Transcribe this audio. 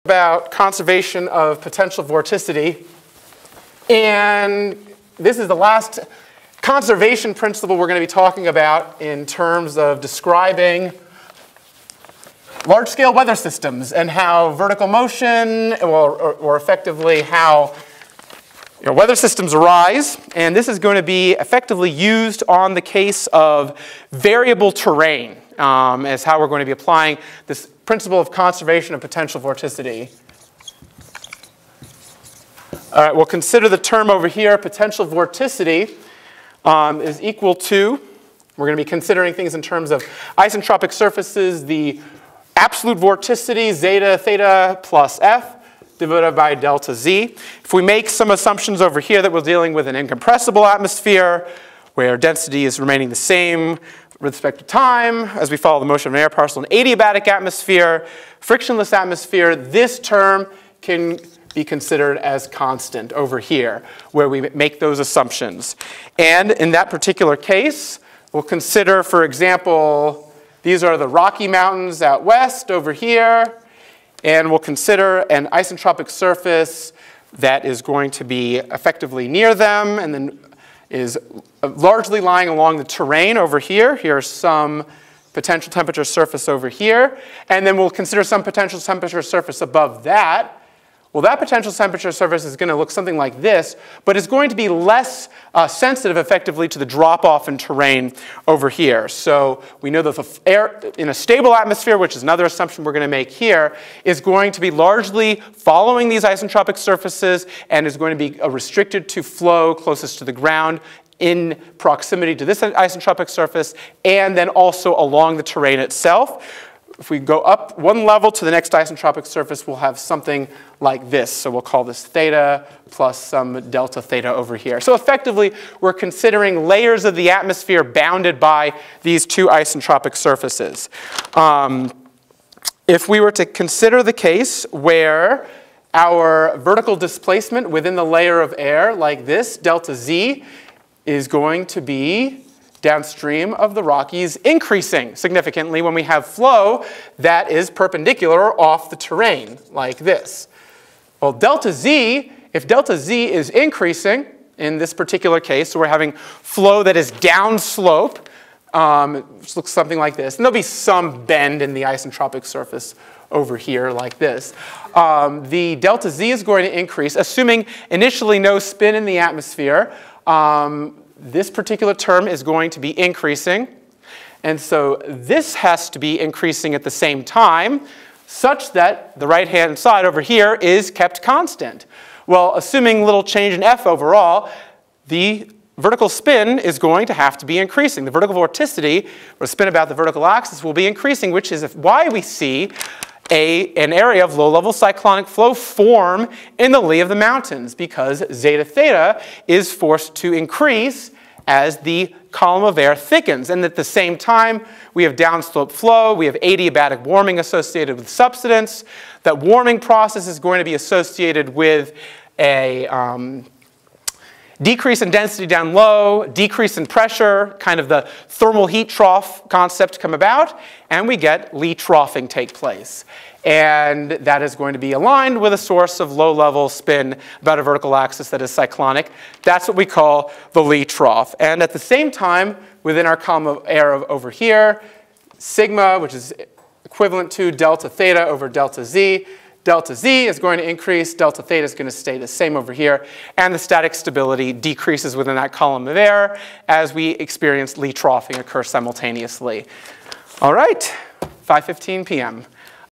About conservation of potential vorticity, and this is the last conservation principle we're going to be talking about in terms of describing large-scale weather systems and how vertical motion, or effectively how weather systems arise. And this is going to be effectively used on the case of variable terrain as how we're going to be applying this principle of conservation of potential vorticity. All right, we'll consider the term over here, potential vorticity, is equal to, we're going to be considering things in terms of isentropic surfaces, the absolute vorticity, zeta theta plus f, divided by delta z. If we make some assumptions over here that we're dealing with an incompressible atmosphere, where density is remaining the same with respect to time as we follow the motion of an air parcel, an adiabatic atmosphere, frictionless atmosphere, this term can be considered as constant over here, where we make those assumptions. And in that particular case, we'll consider, for example, these are the Rocky Mountains out west over here, and we'll consider an isentropic surface that is going to be effectively near them and then is largely lying along the terrain over here. Here's some potential temperature surface over here. And then we'll consider some potential temperature surface above that. Well, that potential temperature surface is going to look something like this, but it's going to be less sensitive effectively to the drop-off in terrain over here. So we know that the air in a stable atmosphere, which is another assumption we're going to make here, is going to be largely following these isentropic surfaces and is going to be restricted to flow closest to the ground in proximity to this isentropic surface and then also along the terrain itself. If we go up one level to the next isentropic surface, we'll have something like this. So we'll call this theta plus some delta theta over here. So effectively, we're considering layers of the atmosphere bounded by these two isentropic surfaces. If we were to consider the case where our vertical displacement within the layer of air, like this, delta z, is going to be downstream of the Rockies increasing significantly when we have flow that is perpendicular off the terrain, like this. Well, delta z, if delta z is increasing in this particular case, so we're having flow that is downslope, which looks something like this, and there'll be some bend in the isentropic surface over here like this. The delta z is going to increase, assuming initially no spin in the atmosphere. This particular term is going to be increasing. And so this has to be increasing at the same time, such that the right-hand side over here is kept constant. Well, assuming little change in f overall, the vertical spin is going to have to be increasing. The vertical vorticity, or spin about the vertical axis, will be increasing, which is why we see an area of low-level cyclonic flow form in the lee of the mountains, because zeta theta is forced to increase as the column of air thickens. And at the same time, we have downslope flow, we have adiabatic warming associated with subsidence. That warming process is going to be associated with a decrease in density down low, decrease in pressure, kind of the thermal heat trough concept come about, and we get lee troughing take place. And that is going to be aligned with a source of low-level spin about a vertical axis that is cyclonic. That's what we call the lee trough. And at the same time, within our column of air over here, sigma, which is equivalent to delta theta over delta z, delta z is going to increase, delta theta is going to stay the same over here, and the static stability decreases within that column of air as we experience lee troughing occur simultaneously. All right, 5:15 p.m.